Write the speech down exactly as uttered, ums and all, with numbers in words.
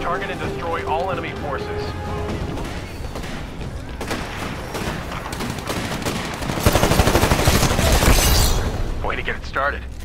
Target and destroy all enemy forces. Way to get it started.